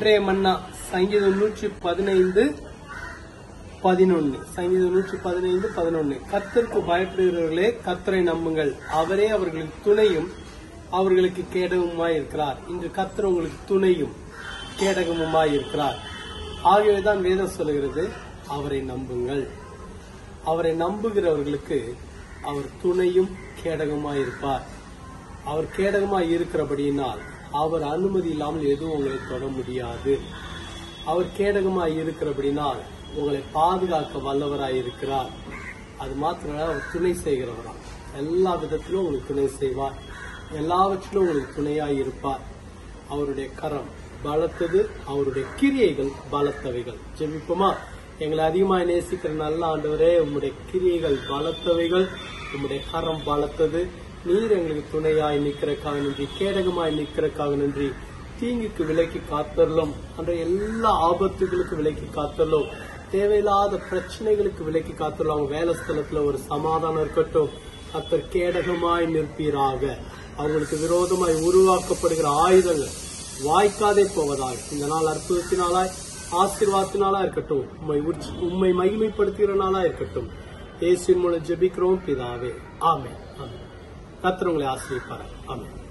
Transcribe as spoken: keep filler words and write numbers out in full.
அன்றைய மன்னா சங்கீதம் நூற்றி பதினைந்து பதினொன்னு சங்கீதம் நூற்றி பதினைந்து பதினொன்னு கர்த்தருக்கு பயப்படுகிறவர்களே கர்த்தரை நம்புங்கள், அவரே அவர்களுக்கு துணையும் அவர்களுக்கு கேடகமுமாய் இருக்கிறார். இன்று கர்த்தர் உங்களுக்கு துணையும் கேடகமுமாய் இருக்கிறார். ஆகவேதான் வேதம் சொல்லுகிறது, அவரை நம்புங்கள். அவரை நம்புகிறவர்களுக்கு அவர் துணையும் கேடகமாய் இருப்பார். அவர் கேடகமாய் இருக்கிறபடியினால் அவர் அனுமதி இல்லாமல் எதுவும் உங்களை தொட முடியாது. அவர் கேடகமாய் இருக்கிறபடினால் உங்களை பாதுகாக்க வல்லவராய் இருக்கிறார். அது மாத்திரம் அவர் துணை செய்கிறவரா, எல்லா விதத்திலும் உங்களுக்கு துணை செய்வார், எல்லாவற்றிலும் உங்களுக்கு துணையாய் இருப்பார். அவருடைய கரம் பலத்தது, அவருடைய கிரியைகள் பலத்தவைகள். ஜெபிப்போமா? எங்களை அதிகமாக நேசிக்கிற நல்ல ஆண்டவரே, உம்முடைய கிரியைகள் பலத்தவைகள், உம்முடைய கரம் பலத்தது. நீர் எங்களுக்கு துணையாய் நிற்கிறக்காக நன்றி, கேடகமாய் நிற்கிறக்காக நன்றி. தீங்குக்கு விலக்கி காத்தரலும், அன்றைய எல்லா ஆபத்துகளுக்கு விலக்கி காத்தரலும், தேவையில்லாத பிரச்சனைகளுக்கு விலக்கி காத்தரலும். அவங்க வேலை ஸ்தலத்துல ஒரு சமாதானம் இருக்கட்டும். கர்த்தர் கேடகமாய் நிற்பீராக. அவங்களுக்கு விரோதமாய் உருவாக்கப்படுகிற ஆயுதங்கள் வாய்க்காதே போவதாக இந்த நாள் அற்புதத்தினாலாய் ஆசீர்வாதத்தினாலா இருக்கட்டும். உம்மை உம்மை மகிமைப்படுத்துகிற நாளா இருக்கட்டும். இயேசுவின் மூலம் ஜெபிக்கிறோம் பிதாவே, ஆமென். ஆமென். கர்த்தர் உங்களை ஆசீர்வதிப்பார். ஆமென்.